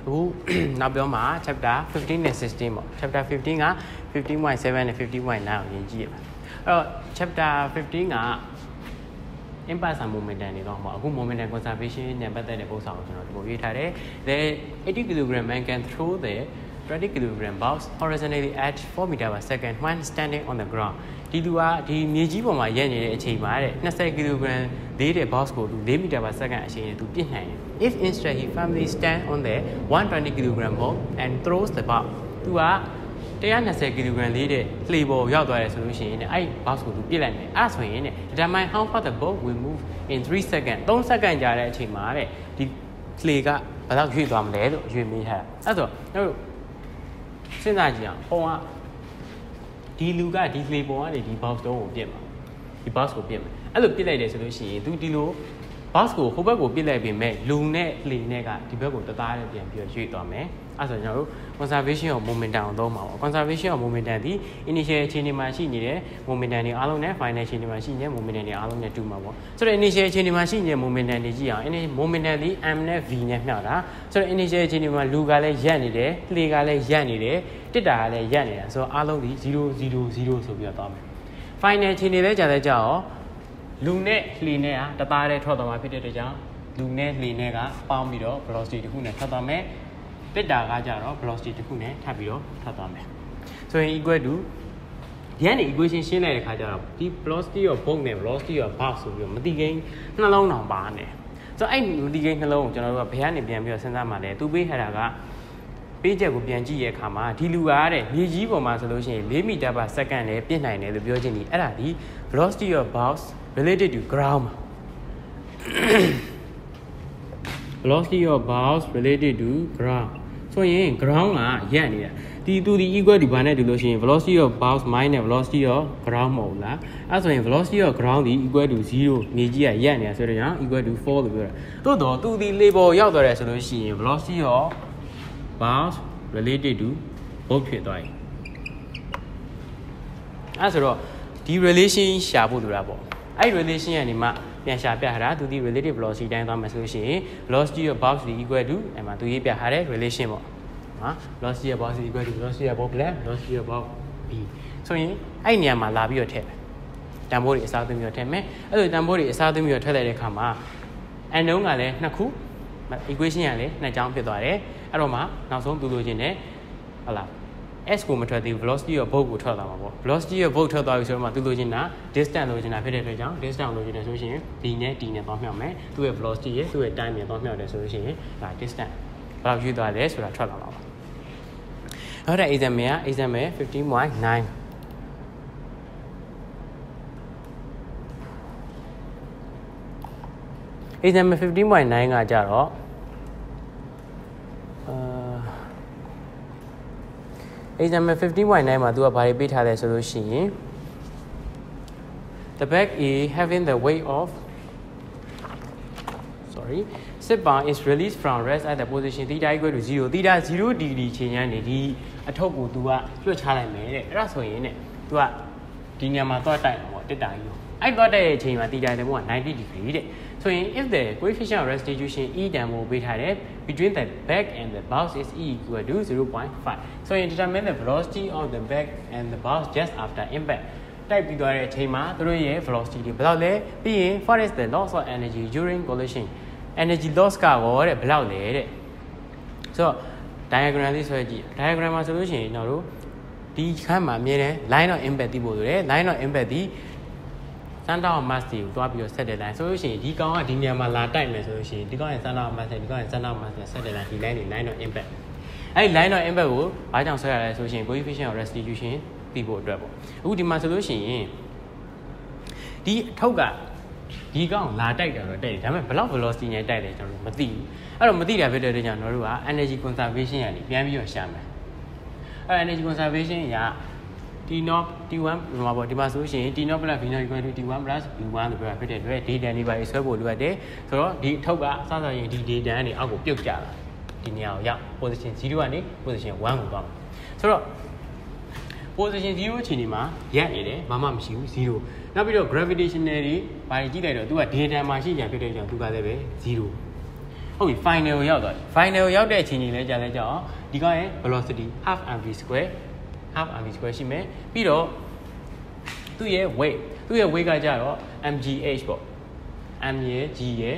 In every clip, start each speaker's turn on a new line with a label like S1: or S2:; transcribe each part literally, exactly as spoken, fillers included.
S1: Who now be ma chapter fifteen and sixteen. Chapter fifteen ah fifteen point seven and fifteen point nine. Uh, chapter fifteen ah impasse and momentum. Who momentum conservation and better than both out. The eighty kilogram man can throw the twenty kilogram box horizontally at four meters per second when standing on the ground. Tidua, the Nijibo, my yen, a chain, ninety kilogram, the box go to eight meters per second to behind. If instead he firmly stands on the one hundred twenty kilogram ball and throws the ball, to a ninety kilogram leader, label your solution, I box go to Bilan. As for in it, determine how far the ball will move in three seconds. Don't second jar chain, the Sliga, but you don't let you may have. That's all. No. 现在讲，好啊，ဒီလူကဒီ label ကနေဒီ box တော့ကိုပြစ်မှာဒီ box ကိုပြစ်မှာအဲ့လိုပြစ်လိုက်တယ်ဆိုလို့ရှိရင်သူဒီလို box ကိုဟိုဘက်ကိုပြစ်လိုက်ပြင်မဲ့လူနဲ့လေနဲ့ကဒီဘက်ကိုတသားနဲ့ပြန်ပြီးရွှေ့သွားမယ်အဲ့ဆိုကျွန်တော်တို့ conservation of momentum ကိုသုံးမှာပေါ့ conservation of momentum ဒီ initial အခြေအနေမှာရှိနေတဲ့ momentum တွေအားလုံးနဲ့ final အခြေအနေမှာရှိနေတဲ့ momentum တွေအားလုံးနဲ့တူမှာပေါ့ဆိုတော့ initial အခြေအနေမှာရှိနေတဲ့ momentum တွေကြည့်အောင် momentum ဒီ m နဲ့ v နဲ့မျှတာဆိုတော့ initial အခြေအနေမှာလူကလည်းရက်နေတယ်လှေကလည်းရက်နေတယ်တစ်တာကလည်းရက်နေတာဆိုတော့အားလုံးဒီzero zero zeroဆိုပြီးတော့သွားမယ် final အခြေအနေလဲကြာလဲကြာရောလူနဲ့လှေနဲ့ကတသားတည်းထွက်သွားမှာဖြစ်တဲ့အတွက်ကြောင့်လူနဲ့လှေနဲ့ကပေါင်းပြီးတော့ velocity တစ်ခုနဲ့ထွက်သွားမယ်တစ်တာကကြတော့ velocity တစ်ခုနဲ့ထပ်ပြီးတော့ထွက်သွားမယ်ဆိုရင် equal to ဒီကနေ equation ရှင်းလိုက်တဲ့ခါကျတော့ဒီ velocity of boat နဲ့ velocity of box ဆိုပြီးတော့မတိကိန်းနှလုံးတောင်ပါနေဆိုတော့အဲ့မတိကိန်းနှလုံးကိုကျွန်တော်တို့ကဘယ်ကနေပြန်ပြီးတော့စဉ်းစားမှလဲသူပေးထားတာကပေးချက်ကိုပြန်ကြည့်ရတဲ့အခါမှာဒီလူကတဲ့မြေကြီးပေါ်မှာဆိုလို့ရှိရင်four meters per second နဲ့ပြည့်နိုင်တယ်လို့ပြောချင်တယ်အဲ့ဒါဒီ velocity of box related to ground velocity of box related to ground ဆိုရင် ground ကရက်နေတာဒီသူဒီ equal ဒီဘာနဲ့တူလို့ရှိရင် velocity of box minus velocity of ground မဟုတ်လားအဲ့ဆိုရင် velocity of ground ဒီ equal to zero မြေကြီးကရက်နေတာဆိုတော့ equal to four လို့ပြောတာတိုးတော့သူဒီ label ရောက်သွားတယ်ဆိုလို့ရှိရင် velocity of box related to boat ဖြစ်သွားပြီအဲ့ဆိုတော့ဒီ relation ရှာဖို့လိုတာပေါ့အဲ့ relation ကနေမှပြန်ရှာပြထားတာသူဒီ relative velocity တိုင်းသွားမယ်ဆိုလို့ရှိရင် velocity of box is equal to အဲ့မှာသူရေးပြထားတဲ့ relation ပေါ့နော် velocity of box is equal to velocity of boat plus velocity of boat b ဆိုရင်အဲ့နေရာမှာလာပြီးတော့ထည့်မယ်တန်ဖိုးတွေအစားသွင်းပြီးတော့ထည့်မယ်အဲ့လိုတန်ဖိုးတွေအစားသွင်းပြီးတော့ထည့်လိုက်တဲ့အခါမှာ n နှုန်းကလည်းနှစ်ခု equation ကလည်းနှစ်ကြောင်းဖြစ်သွားတယ်အဲ့တော့မှနောက်ဆုံးသူလိုချင်တယ်ဟုတ်လား s ကိုမထွက်သေးဘူး velocity of boat ကိုထွက်သွားမှာပေါ့ velocity of boat ထွက်သွားပြီဆိုတော့မှသူလိုချင်တာ distance လိုချင်တာဖြစ်တဲ့အတွက်ကြောင့် distance လိုချင်တယ်ဆိုလို့ရှိရင် d နဲ့ d နဲ့ပေါင်းမြောက်မယ်သူ့ရဲ့ velocity ရဲ့သူ့ရဲ့ time နဲ့ပေါင်းမြောက်တယ်ဆိုလို့ရှိရင်ဒါ distance ဘယ်လောက်ယူသွားလဲဆိုတာထွက်လာမှာပါနောက်တဲ့ example က example fifteen point nine example fifteen point nine ကကြတော့example fifteen point nine မှာသူကဘာတွေပေးထားလဲဆိုလို့ရှိရင် the bag is having the weight of sorry sit bar is released from rest at the position theta equal to zero theta zero degree ချိန်ကနေဒီအထုပ်ကိုသူကလွှတ်ချလိုက်မယ်တဲ့အဲ့ဒါဆိုရင်ねသူကဒီနေရာမှာသွားတိုက်အောင်ပေါ့တက်တာကြီးအဲ့သွားတဲ့အချိန်မှာ theta တဲ့ဘုကninety degree တဲ့ဆိုရင် if the coefficient of restitution e တန်ဖိုးပေးထားတယ် between the bag and the box is e equal to zero point five so you determine the velocity of the bag and the box just after impact တိုက်ပြီးသွားတဲ့အချိန်မှာသူတို့ရဲ့ velocity တွေဘယ်လောက်လဲပြီးရင် what is the loss of energy during collision energy loss ကရောတဲ့ဘယ်လောက်လဲတဲ့ဆိုတော့ diagram လေးဆွဲကြည့် diagram မှာဆိုလို့ရှိရင်ကျွန်တော်တို့ဒီခန်းမှာအမြဲတမ်း line of impact သိဖို့လိုတယ် line of impact ဒီcenter of mass ကိုတွားပြီးတော့ဆက်တဲ့ line ဆိုလို့ရှိရင်ဒီကောင်ကဒီနေရာမှာလာတိုက်မယ်ဆိုလို့ရှိရင်ဒီကောင်ရဲ့ center of mass နဲ့ဒီကောင်ရဲ့ center of mass နဲ့ဆက်တဲ့ line ဒီ line တွေ line of impact အဲ့ line of impact ကိုဘာကြောင့်ဆွဲရလဲဆိုလို့ရှိရင် coefficient of restitution သိဖို့အတွက်ပေါ့အခုဒီမှာဆိုလို့ရှိရင်ဒီအထုပ်ကဒီကောင်လာတိုက်တာတော့တိုက်တယ်ဒါပေမဲ့ဘယ်လောက် velocity နဲ့တိုက်တယ်ကျွန်တော်တို့မသိဘူးအဲ့တော့မသိတာဖြစ်တဲ့အတွက်ကြောင့်ကျွန်တော်တို့က energy conservation ကနေပြန်ပြီးတော့ရှာမယ်အဲ့ energy conservation က T naught T one ဒီမှာပေါ့ဒီမှာဆိုလို့ရှိရင် T naught plus V naught equal to T one plus V one လို့ပြောတာဖြစ်တဲ့အတွက် data တွေပါဆွဲဖို့လိုအပ်တယ်ဆိုတော့ဒီအထုပ်ကစစရင်ဒီ data ကနေအောက်ကိုပြုတ်ကျလာဒီနေရာကိုရောက် position zero ကနေ position one ကိုသွားမှာဆိုတော့ position zero အချိန်ဒီမှာရက်နေတယ်ဘာမှမရှိဘူးzeroနောက်ပြီးတော့ gravitational တွေဘာကြီးကြည့်လိုက်တော့သူက data မှာရှိညာဖြစ်တဲ့ကြောင့်သူကလည်းပဲzero ဟုတ်ပြီ final ကိုရောက်သွားတယ် final ကိုရောက်တဲ့အချိန်ကြီးလဲကြာလဲကြာအောင်ဒီကောင်ရဲ့ velocity half mv square half mv square ရှိမယ်ပြီးတော့သူ့ရဲ့ weight သူ့ရဲ့ weight ကကြတော့ mgh ပေါ့ m ရဲ့ g ရဲ့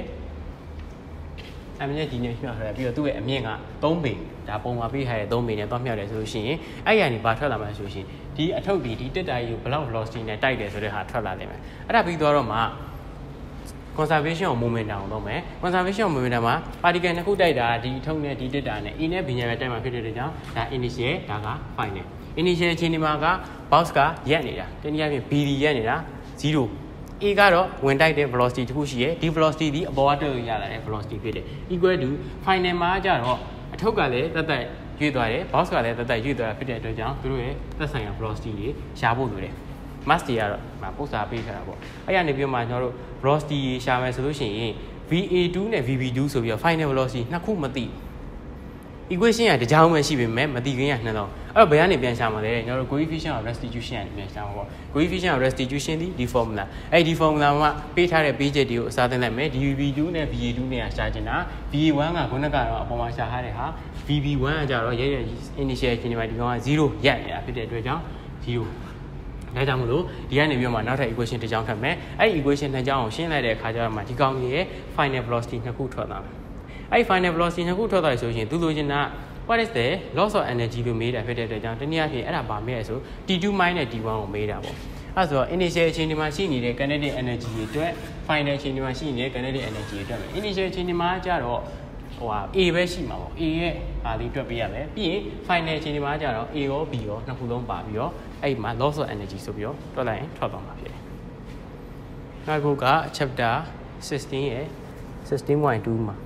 S1: m ရဲ့ g နဲ့မျှထားတယ်ပြီးတော့သူ့ရဲ့အမြင့်ကသုံးပေဒါပုံမှာပေးထားတဲ့သုံးပေနဲ့သွားမျှတယ်ဆိုလို့ရှိရင်အဲ့ရနေဘာထွက်လာမှာဆိုလို့ရှိရင်ဒီအထုပ်ဒီဒီတက်တာကြီးကိုဘယ်လောက် velocity နဲ့တိုက်တယ်ဆိုတဲ့ဟာထွက်လာတယ်မယ်အဲ့ဒါပြီးတော့မှ conservation of momentum ကိုတော့မယ် conservation of momentum မှာ particle နှစ်ခုတိုက်တာဒီထုံးနဲ့ဒီတက်တာနဲ့ A နဲ့ B နဲ့ပဲတိုက်မှာဖြစ်တဲ့ကြောင့်ဒါ initial ဒါက final initial အချိန်ဒီမှာက box ကရက်နေတာတနည်းအားဖြင့် B ဒီရက်နေတာzero A ကတော့ဝင်တိုက်တဲ့ velocity တစ်ခုရှိရယ်ဒီ velocity ဒီအပေါ်ကတက်လို့ရလာတဲ့ velocity ဖြစ်တယ် equal to final မှာကျတော့အထုပ်ကလည်းတက်တက်ရွေ့သွားတယ် box ကလည်းတက်တက်ရွေ့သွားတာဖြစ်တဲ့အတွက်ကြောင့်သူတို့ရဲ့သက်ဆိုင်ရာ velocity တွေရှားဖို့လိုတယ် mass တွေကတော့ပို့စာပေးထားတာပေါ့အဲ့ရနေပြီးမှကျွန်တော်တို့ velocity ရှာမယ်ဆိုလို့ရှိရင် V A two နဲ့ V B two ဆိုပြီးတော့ final velocity နှစ်ခုမသိ equation ကတကြောင်ပဲရှိပေမဲ့မသိခင်ကနှစ်တော့အဲ့တော့ဘယ်ကနေပြန်ရှာမှာလဲကျွန်တော်တို့ coefficient of restitution ကနေပြန်ရှာမှာပေါ့ coefficient of restitution ဒီဒီ formula အဲ့ဒီ formula မှာပေးထားတဲ့ပေးချက်တွေကိုအစားသင်လိုက်မယ် V B two နဲ့ V A two နဲ့ရှာချင်တာ V A one ကခုနကတော့အပေါ်မှာရှာထားတဲ့ဟာ V B one ကကြတော့ရရ initial အချိန်ဒီမှာဒီကောင်ကzero ရက်နေတာဖြစ်တဲ့အတွက်ကြောင့်zeroဒါကြောင့်မလို့ဒီကနေပြီးတော့မှနောက်ထပ် equation တစ်ကြောင်းထပ်မယ်အဲ့ဒီ equation နှစ်ကြောင်းကိုရှင်းလိုက်တဲ့အခါကျတော့မှဒီကောင်ကြီးရဲ့ final velocity နှစ်ခုထွက်လာမယ်အဲ့ဒီ final velocity နှစ်ခုထွက်သွားပြီဆိုရင်သူလိုချင်တာ what is the loss of energy လို့မေးတာဖြစ်တဲ့အတွက်ကြောင့်တနည်းအားဖြင့်အဲ့ဒါပါမေးရဆို T two minus နဲ့ T one ကိုမေးတာပေါ့အဲ့ဆိုတော့ initial အချိန်ဒီမှာရှိနေတဲ့ kinetic energy တွေအတွက် final အချိန်ဒီမှာရှိနေတဲ့ kinetic energy တွေအတွက် initial အချိန်ဒီမှာကျတော့ဟိုဟာ A ပဲရှိမှာပေါ့ A ရဲ့ဟာလေးတွက်ပေးရမယ်ပြီးရင် final အချိန်ဒီမှာကျတော့ A ရော B ရောနှစ်ခုလုံးပါပြီးတော့အဲ့မှာ loss of energy ဆိုပြီးတော့တွက်လိုက်ရင်ထွက်သွားမှာဖြစ်တယ်နောက်ခုက chapter sixteen ရဲ့ sixteen point two မှာ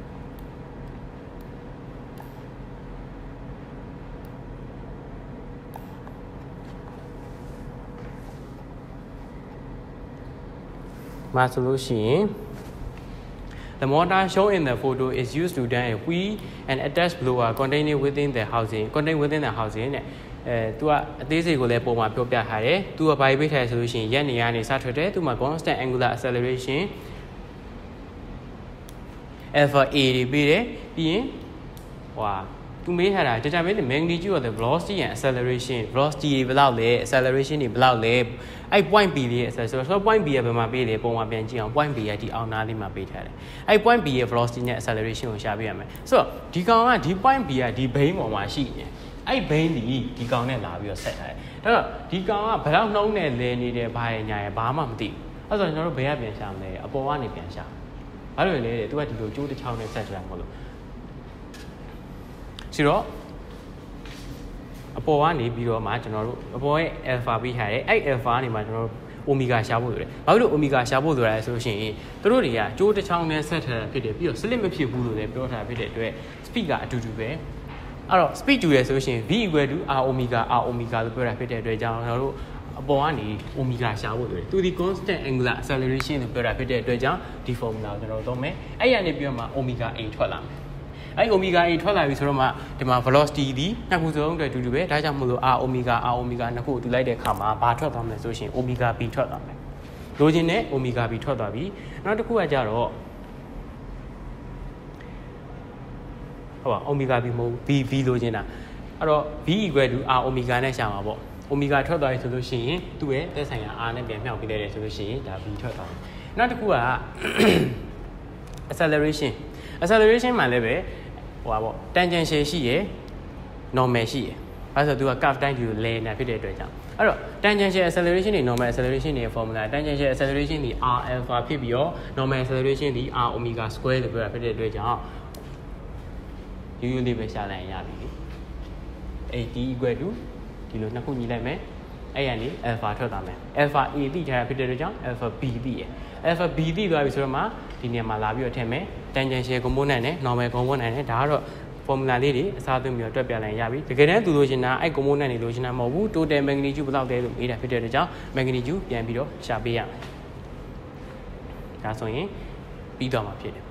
S1: မှာဆိုလို့ရှိရင် the motor shown in the photo is used to turn a wheel and attach blower containing within the housing contain within the housing နဲ့အဲသူကအသေးစိတ်ကိုလည်းပုံမှာပြောပြထားတယ်သူကဘာပေးထားလဲဆိုလို့ရှိရင်ရက်နေရနေစထွက်တယ်သူမှာ constant angular acceleration alpha a တွေပေးတယ်ပြီးရင်ဟိုဟာသူမေးထားတာ determine the magnitude of the velocity and acceleration velocity တွေဘယ်လောက်လဲ acceleration တွေဘယ်လောက်လဲအဲ့ point B လေးရဲ့ acceleration ဆိုတော့ point B ကဘယ်မှာပေးလဲပုံမှာပြန်ကြည့်အောင် point B ကဒီအောင်နားလေးမှာပေးထားတယ်အဲ့ point B ရဲ့ velocity နဲ့ acceleration ကိုရှာပေးရမယ်ဆိုတော့ဒီကောင်ကဒီ point B ကဒီဘိန်းပေါ်မှာရှိနေအဲ့ဘိန်းဒီဒီကောင်နဲ့လာပြီးတော့ဆက်ထားတယ်ဒါတော့ဒီကောင်ကဘယ်လောက်နှုံးနဲ့လဲနေတယ်ဘာရညာရဘာမှမသိဘူးအဲ့ဆိုကျွန်တော်တို့ဘယ်ကပြန်ရှာမလဲအပေါ်ကနေပြန်ရှာဘာလို့လဲသူကဒီလိုကျိုးတစ်ချောင်းနဲ့ဆက်ထားတာမဟုတ်လို့ဆိုတော့အပေါ်ကနေပြီးတော့မှကျွန်တော်တို့အပေါ်ရဲ့ alpha ပေးထားတယ်အဲ့ alpha ကနေမှကျွန်တော်တို့ omega ရှာဖို့လိုတယ်ဘာလို့ omega ရှာဖို့လိုရလဲဆိုလို့ရှိရင်သူတို့တွေကကျိုးတစ်ချောင်းနဲ့ဆက်ထားတာဖြစ်တယ်ပြီးတော့ slip မဖြစ်ဘူးလို့လည်းပြောထားဖြစ်တဲ့အတွက် speed ကအတူတူပဲအဲ့တော့ speed တူရဆိုလို့ရှိရင် v equal to r omega r omega လို့ပြောတာဖြစ်တဲ့အတွက်ကြောင့်ကျွန်တော်တို့အပေါ်ကနေ omega ရှာဖို့လိုတယ်သူဒီ constant angular acceleration လို့ပြောတာဖြစ်တဲ့အတွက်ကြောင့်ဒီ formula ကိုကျွန်တော်တို့သုံးမယ်အဲ့ရနေပြီးတော့မှ omega a ထွက်လာမယ်အဲ့ omega a ထွက်လာပြီဆိုတော့မှဒီမှာ velocity ဒီနှစ်ခုစလုံးအတွက်အတူတူပဲဒါကြောင့်မလို့ r omega r omega နှစ်ခုအတူလိုက်တဲ့အခါမှာဘာထွက်သွားမလဲဆိုရှင် omega b ထွက်သွားမယ်လိုချင်တဲ့ omega b ထွက်သွားပြီနောက်တစ်ခုကကြတော့ဟုတ်ပါ omega b မဟုတ် b v လိုချင်တာအဲ့တော့ v equal to r omega နဲ့ရှာမှာပေါ့ omega ထွက်သွားပြီဆိုလို့ရှိရင်သူ့ရဲ့သက်ဆိုင်ရာ r နဲ့ပြန်မြှောက်ပေးလိုက်တယ်ဆိုလို့ရှိရင်ဒါ v ထွက်သွားတယ်နောက်တစ်ခုက acceleration acceleration မှာလည်းပဲဟိုပါပေါ့ tangential ရှိရယ် normal ရှိရယ်အဲဆိုသူက curve တိုင်းဒီကိုလဲနေဖြစ်တဲ့အတွက်ကြောင့်အဲ့တော့ tangential acceleration တွေ normal acceleration တွေရဲ့ formula tangential acceleration ဒီ r alpha ဖြစ်ပြီးတော့ normal acceleration ဒီ r omega square လို့ပြောတာဖြစ်တဲ့အတွက်ကြောင့်ရိုးရိုးလေးပဲရှာလိုက်ရပြီလေအဲ့ d equal to ဒီလိုနှစ်ခုညီလိုက်မယ်အဲ့ရနေ alpha ထွက်သွားမယ် alpha a သိထားတာဖြစ်တဲ့အတွက်ကြောင့် alpha b သိရယ် alpha b သိသွားပြီဆိုတော့မှဒီနေရာမှာလာပြီးတော့ထည့်မယ် tangential component နဲ့ normal component နဲ့ဒါကတော့ formula လေးတွေအစားသွင်းပြီးတော့တွက်ပြလိုက်ရပြီတကယ်တမ်းသူလိုချင်တာအဲ့ component တွေလိုချင်တာမဟုတ်ဘူး total magnitude ဘယ်လောက်လဲလို့မေးတာဖြစ်တဲ့အတွက်ကြောင့် magnitude ပြန်ပြီးတော့ရှာပေးရမယ်ဒါဆိုရင်ပြီးတော့မှာဖြစ်တယ်